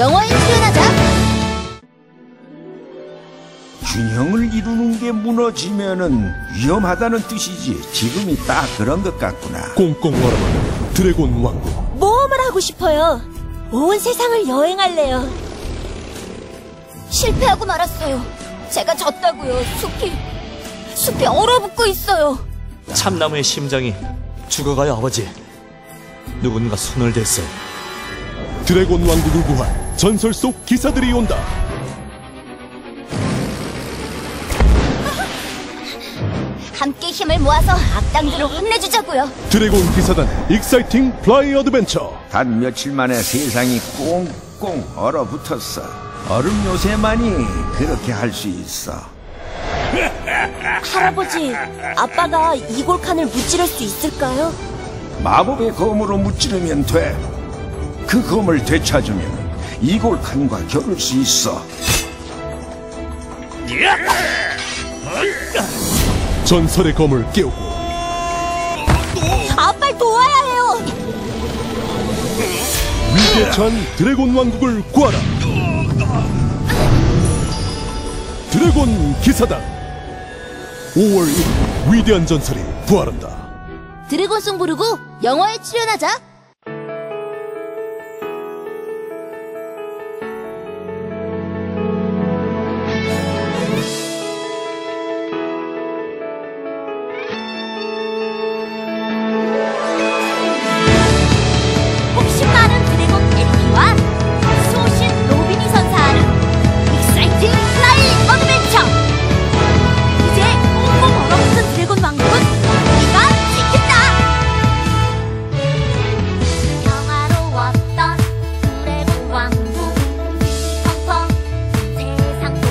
영화에 출연하자. 균형을 이루는 게 무너지면은 위험하다는 뜻이지. 지금이 딱 그런 것 같구나. 꽁꽁 얼어버린 드래곤 왕국. 모험을 하고 싶어요. 온 세상을 여행할래요. 실패하고 말았어요. 제가 졌다고요. 숲이 얼어붙고 있어요. 참나무의 심장이 죽어가요, 아버지. 누군가 손을 댔어요. 드래곤 왕국을 구할 전설 속 기사들이 온다. 함께 힘을 모아서 악당들을 혼내주자고요. 드래곤 기사단 익사이팅 플라이 어드벤처. 단 며칠 만에 세상이 꽁꽁 얼어붙었어. 얼음 요새만이 그렇게 할 수 있어. 할아버지, 아빠가 이골칸을 무찌를 수 있을까요? 마법의 검으로 무찌르면 돼. 그 검을 되찾으면 이골칸과 겨룰 수 있어. 전설의 검을 깨우고 아빠를 도와야 해요. 위기에 처한 드래곤 왕국을 구하라. 드래곤 기사단 5월 1일 위대한 전설이 부활한다. 드래곤송 부르고 영화에 출연하자. 혹시 많은 드래곤 앤디와 수호신 로빈이 선사하는 익사이팅 플라이 어드벤처. 이제 꽁꽁 얼어붙은 드래곤 왕국은 우리가 지킨다. 영화로웠던 드래곤 왕국 펑펑 세상도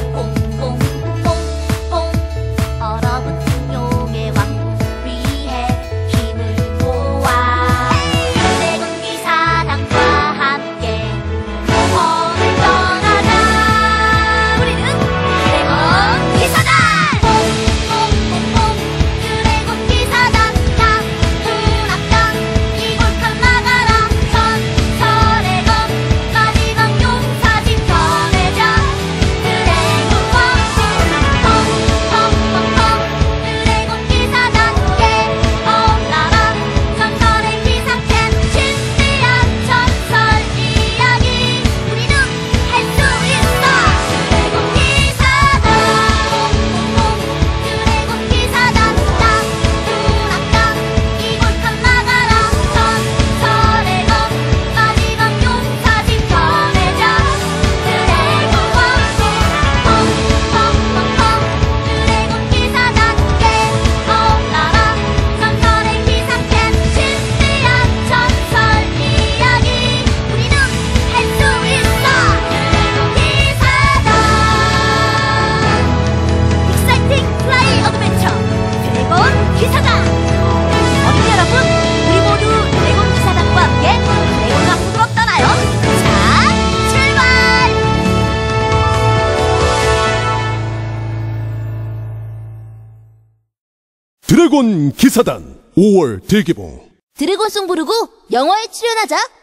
꽁꽁꽁꽁 얼어붙은 용의 왕국 위해 힘을 모아 드래곤 기사단과 함께 모험을 떠나자. 우리는 드래곤 기사단. 꽁꽁꽁꽁 드래곤 기사단. 나쁜 악당 이골칸 막아라. 전설의 검 마지막 용사진 펴내자. 드래곤 왕국 펑펑펑펑 드래곤 기사단께 올라라. 전설의 기사캔 신비한 전설 이야기 우리는 할 수 있어. 드래곤 기사단. 드래곤 기사단. 나쁜 악당 이골칸 막아라. 전설의 검 마지막 용사진 펴내자. 드래곤 왕국 펑펑펑펑 드래곤 기사단께 올라라. 전설의 기사캔 신비한 전설 이야기 우리는 할 수 있어. 드래곤 기사단. 익사이팅 플라이 어드벤처 드래곤 기사단. 어린이 여러분, 우리 모두 드래곤 기사단과 함께 드래곤 왕국으로 떠나요. 자, 출발! 드래곤 기사단 5월 대개봉. 드래곤송 부르고 영화에 출연하자.